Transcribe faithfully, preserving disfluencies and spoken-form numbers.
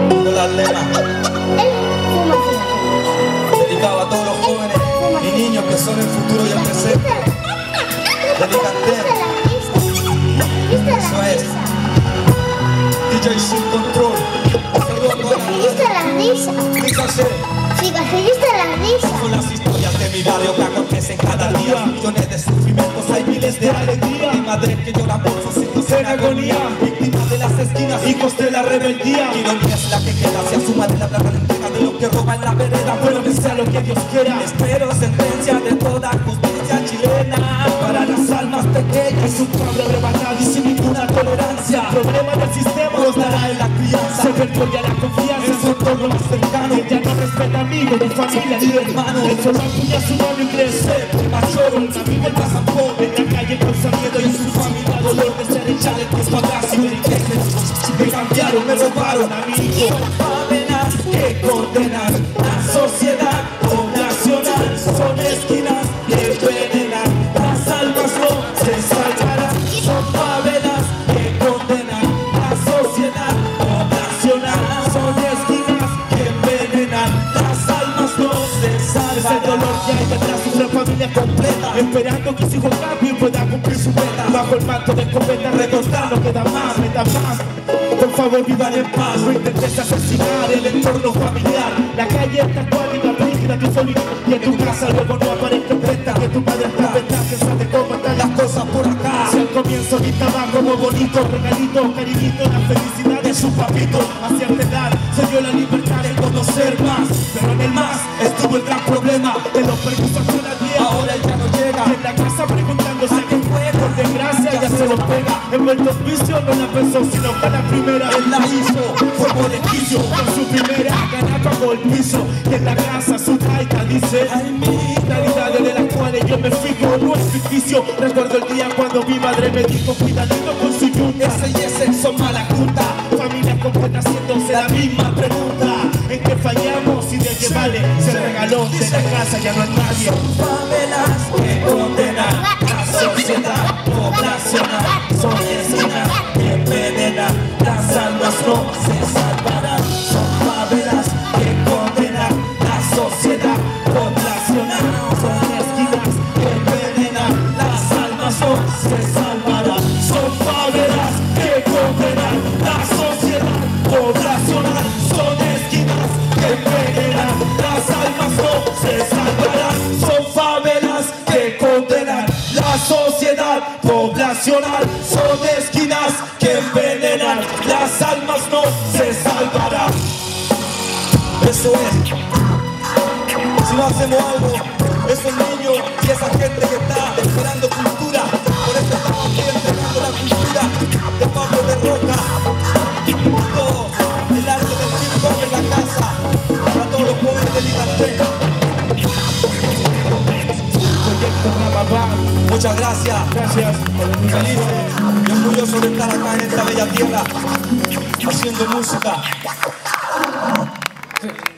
con las lemas. Dedicado a todos los jóvenes y niños que son el futuro y el presente. Dedicanter. Eso es. D J Sin Control. ¿Viste la risa? Fíjate. Fíjate, ¿viste la risa? Son las historias de mi barrio que acontecen cada día. Millones de sufrimientos, hay miles de alegría. Mi madre que llora por sus hijos en agonía. Víctimas de las esquinas, hijos de la rebeldía. Ironía es la que queda, si a su madre la plata le entrega de lo que roba en la vereda. Bueno, que sea lo que Dios quiera. Espero sentencia de toda justicia chilena para las almas pequeñas. Es un pueblo arrebatado y sin ninguna tolerancia. El problema del sistema nos dará en la crianza. Se perdió ya la confianza en su entorno más cercano. Ya no respeta amigos, ni familia, ni hermanos. El solo acuña su mano y crece. El mayor, el amigo, el pasapón. En la calle causa miedo y en su familia dolor de ser echado en tus atrás y me enriquecen. Me cambiaron, me robaron a mí. Son favelas que condenan la sociedad poblacional. Son esquinas que envenenan las almas, no se salvarán. Son favelas que condenan la sociedad poblacional. Son esquinas que envenenan las almas, no se salvarán. El dolor que hay detrás de una familia completa, esperando que su hijo cambie y pueda cumplir su meta. Bajo el manto de escopeta recordando que da más, me da más. Por favor, vivan en paz, no intentes asesinar el entorno familiar. La calle está cuálida, rígida, tu soledad. Y en tu casa luego no aparezca presta. Que tu padre está pensando de cómo están las cosas por acá. Si al comienzo estaba como bonito, regalito, cariñito, la felicidad de su papito. A cierta edad se dio la libertad de conocer más, pero en el más estuvo el gran problema de los permisos que la día. Ahora él ya no llega. Y en la casa preguntándose a qué fue, por desgracia ya se lo pega. Envuelto en vicio no la pensó, sino que la primera él la hizo. Fue por el quicio, con su primera gana pagó el piso. Y en la casa su taita dice: ay, mi realidades de las cuales yo me fijo, no es ficticio. Recuerdo el día cuando mi madre me dijo: cuidadito con su yunta. Ese y ese son mala junta. Familia completa haciéndose la misma pregunta: ¿en qué fallamos? Y de que vale se regaló de la casa, ya no hay nadie. Son favelas que condenan la sociedad poblacional. Son esquinas que envenenan las almas, no se salvarán. Son favelas que condenan la sociedad poblacional. Son esquinas que envenenan las almas, no se salvarán. Son favelas que condenan la sociedad poblacional. Son esquinas que envenenan las almas, no se salvarán. Son favelas que condenan la sociedad poblacional. Son esquinas que envenenan las almas, no se salvarán. Eso es. Si no hacemos algo, esos niños y esa gente que está esperando cultura, por eso estamos aquí entregando la cultura de Pablo de Roca. Todo el arte del hip hop en la casa, para todos los jóvenes de Liganter. Muchas gracias. Gracias. Felices y orgulloso de estar acá en esta bella tierra haciendo música.